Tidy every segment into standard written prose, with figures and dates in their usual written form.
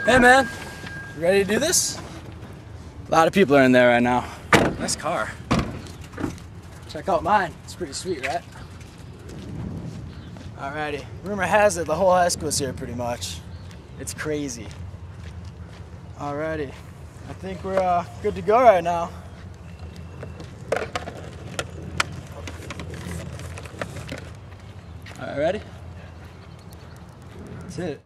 Hey man, you ready to do this? A lot of people are in there right now. Nice car. Check out mine. It's pretty sweet, right? Alrighty. Rumor has it the whole high school's here pretty much. It's crazy. Alrighty. I think we're good to go right now. Alright, ready? Let's hit it.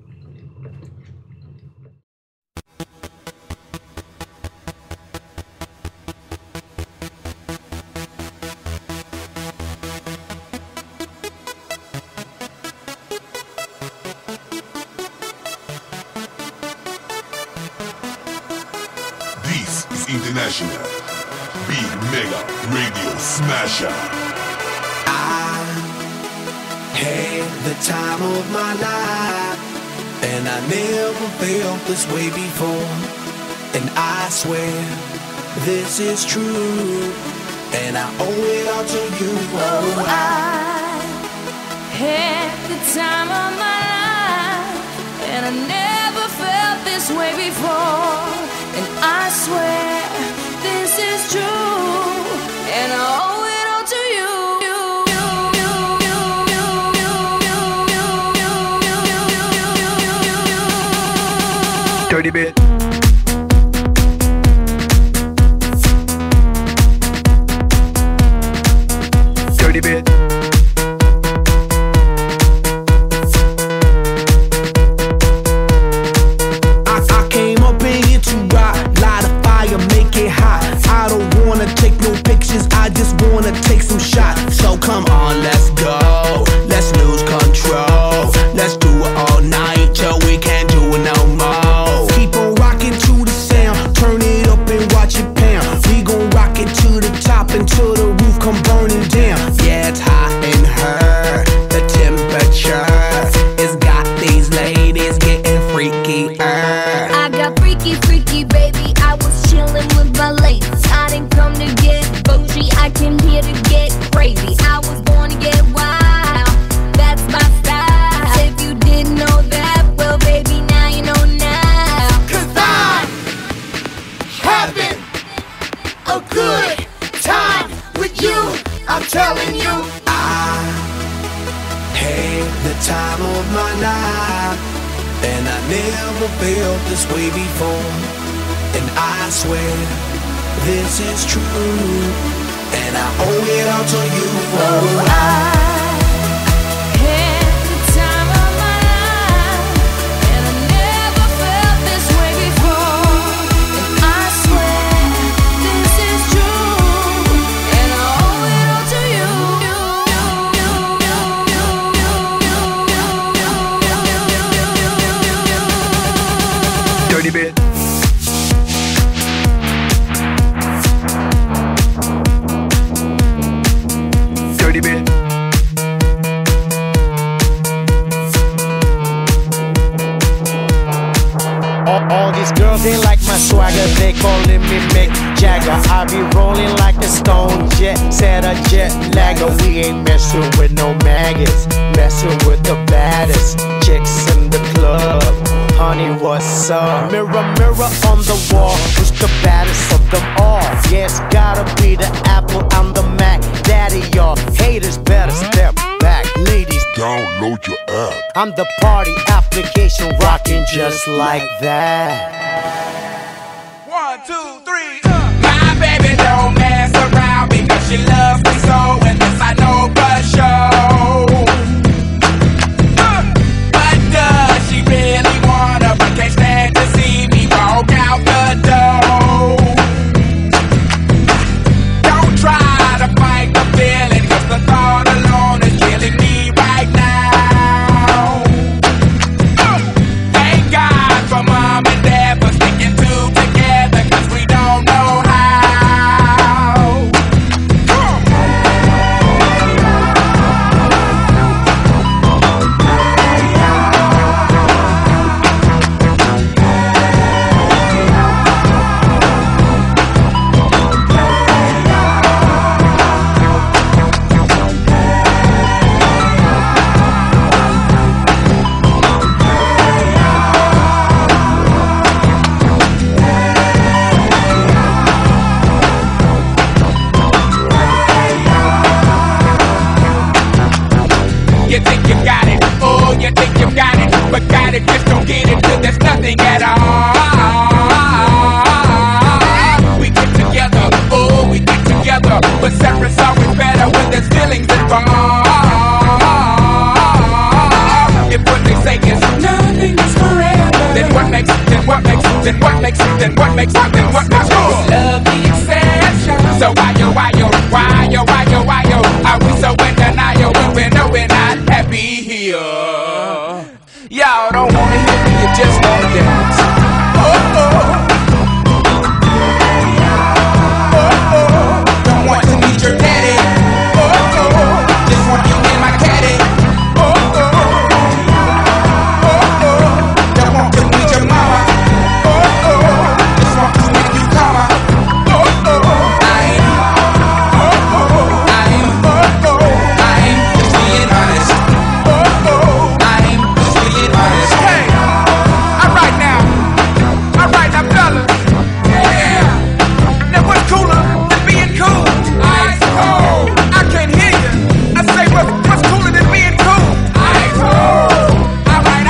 This is International Big Mega Radio Smasher. I had the time of my life, and I never felt this way before. And I swear this is true, and I owe it all to you. Oh, I had the time of my life, and I never felt this way before. And I swear this is true, and I owe it all to you. Dirty bit. Dirty bit. I came up in here to rock, light a fire, make it hot. I don't wanna take no pictures, I just wanna take some shots. So come on, let's go, let's lose control. Let's do it all night till we can't do it no more. Keep on rocking to the sound, turn it up and watch it pound. We gon' rock it to the top until the roof come burning down. Yeah, it's hot in her, the temperature has got these ladies getting freaky. I got freaky, freaky, baby. I was chillin' with my ladies. I didn't come to get bougie, I came here to get crazy. I was born to get wild, that's my style. If you didn't know that, well, baby, now you know now. 'Cause I'm having a good time with you, I'm telling you. I had the time of my life, and I never felt this way before. And I swear this is true, and I owe it all to you. Oh, I had the time of my life, and I never felt this way before. And I swear this is true, and I owe it all to you. Dirty bit. Dirty bit. All these girls, they like my swagger, they calling me Mick Jagger. I be rolling like a stone jet, set a jet lagger. We ain't messing with no maggots, messing with the baddest chicks in the club. Honey, what's up? Mirror, mirror on the wall, who's the baddest of them all? Yeah, it's gotta be the Apple, I'm the Mac. Daddy, y'all haters better step back. Ladies, Download your app. I'm the party application rocking just like that. 1, 2, 3. My baby don't mess around because she loves me so, and this I know for sure. But does she really wanna? But can't stand to see me walk out the door. Don't try to fight the feeling, 'cause the thought alone is killing me right now. Thank God for mom and dad for sticking two together, 'cause we don't know how. Then what makes good? Love the exception. So why yo? Are we so in denial when we know we're not happy here? Y'all don't wanna hear me, you just wanna dance. Don't want to meet your daddy. Just want you in my caddy. Don't want to meet your mama. Just want to make you calmer. I ain't just being honest. I ain't just being honest. Hey, alright now, fellas. Yeah. Now what's cooler than being cool? Ice cold. I can't hear you. I say what's cooler than being cool? Ice cold. Alright.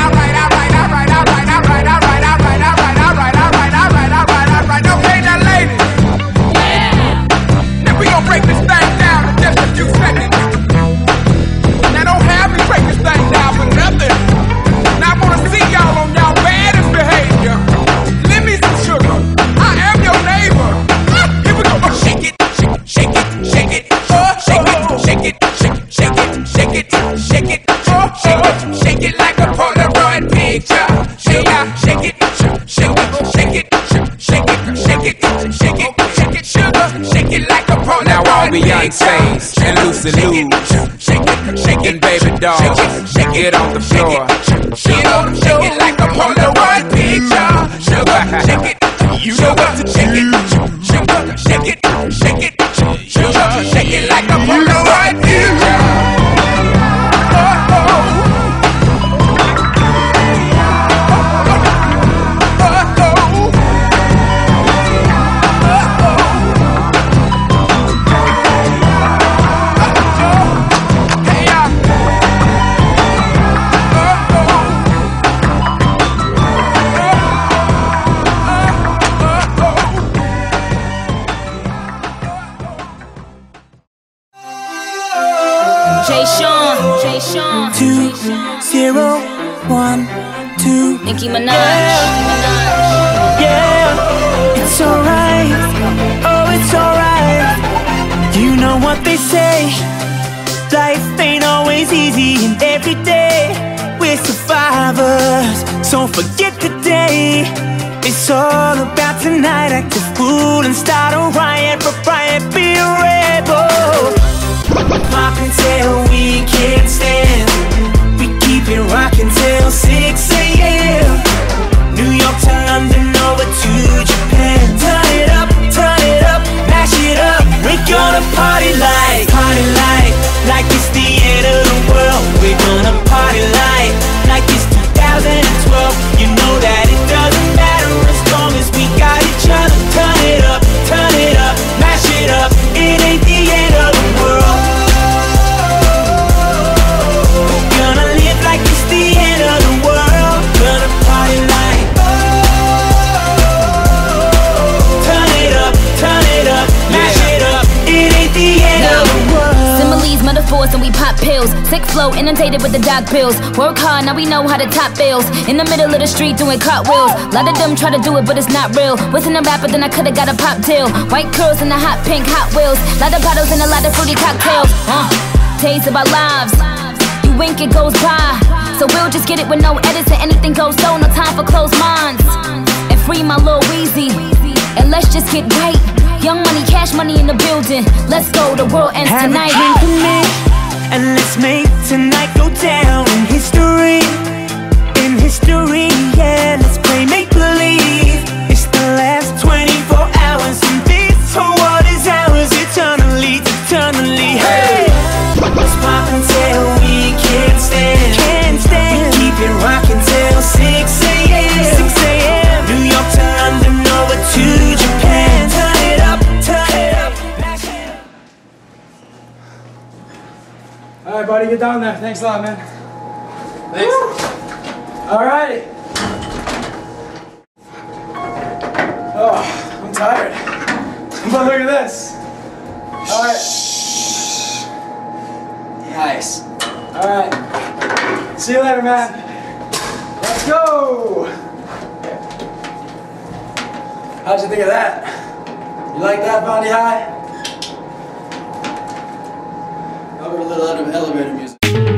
Okay, now ladies. Yeah. Now we gon' break this thing down in just a few seconds. Now don't have me break this thing down for nothing. Now I wanna see y'all on y'all baddest behavior. Lend me some sugar. I am your neighbor. Here we go. Shake it. Shake it. Shake it. Shake it. Shake it. Shake it. Shake it. Shake it. Shake it. Shake it like a Polaroid picture. Shake it. Shake it. Shake it. Shake it. Shake it. Shake it. Shake it. Shake it. Sugar. Shake it like a Polaroid picture. Now all Beyonce's and Lucy Lou's and Baby Dolls, get on the floor. Shake it like a Polaroid picture. Sugar, shake it. You know what to shake it. Sugar, shake it. Shake it. Sugar, shake it like a Polaroid picture. Jay Sean, 2012. Nicki Minaj. Yeah, it's alright. Oh, it's alright. You know what they say. Life ain't always easy, and every day we're survivors. So forget the day. It's all about tonight. Act a fool and start a riot. Be a rebel. Pop until we can't stand. We keep it rockin' till 6 a.m. New York to London, over to Japan. Turn it up, mash it up. We're gonna party like it's the end of the world. We're gonna party like it's 2012. You know that it doesn't matter as long as we got each other. Turn it up, mash it up. It ain't the end of the world. We're gonna live like it's the end of the world. Gonna party like turn it up, mash it up. It ain't the end of the world. Similes, metaphors, and we pop pills. Sick flow, inundated with the dog pills. Work hard, now we know how to top bills. In the middle of the street doing cartwheels. Lot of them try to do it, but it's not real. Wasn't a rapper, then I could've got a pop deal. White curls and the hot pink Hot Wheels. Lot of bottles and a lot of fruity cocktails. Days of our lives. You wink, it goes by. So we'll just get it with no edits and anything goes so. No time for closed minds. And free my Lil Weezy. And let's just get right. Young money, cash money in the building. Let's go, the world ends tonight. Have a drink with me, and let's make tonight go down in history. In history, yeah, let's play make-believe. It's the last 24 hours, and this whole world is ours eternally. Hey, let's pop until we can't stand. We keep it rockin' till 6 a.m. New York to London, over to Japan. Turn it up, mash it up. Alright, buddy, get down there. Thanks a lot, man. Thanks. Alrighty. Oh, I'm tired. But look at this. Alright. Nice. Alright. See you later, man. Let's go. How'd you think of that? You like that, Fondy High? I'll go a little out of elevator music.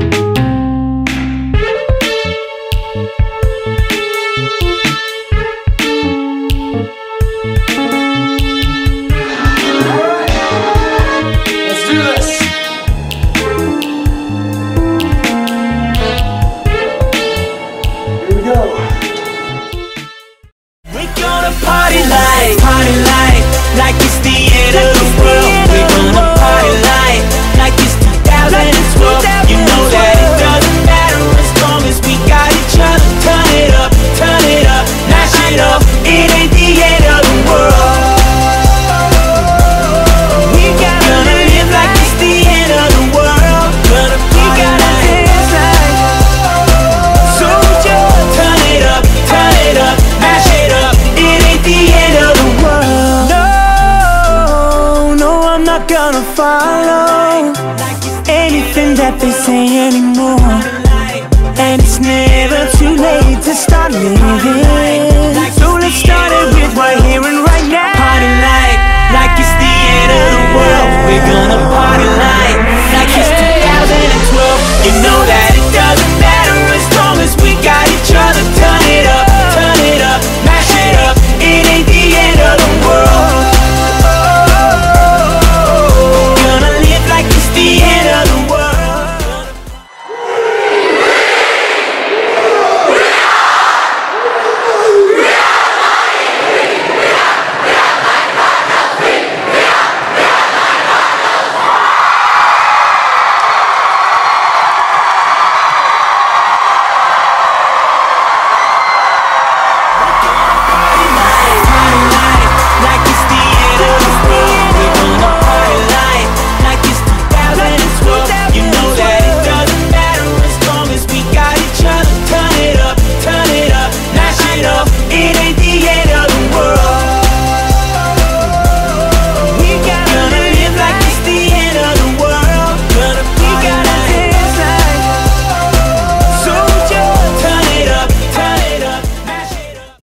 Like it's the end of the world. We're gonna party like it's 2012. You know that it doesn't matter as long as we got each other. Turn it up, mash it up. It ain't the end of the world. We gotta live like it's the end of the world. We gotta dance like. So just turn it up, mash it up. It ain't the end of the world. Not gonna follow anything that they say anymore. And it's never too late to start living. So let's start it with right here and right now.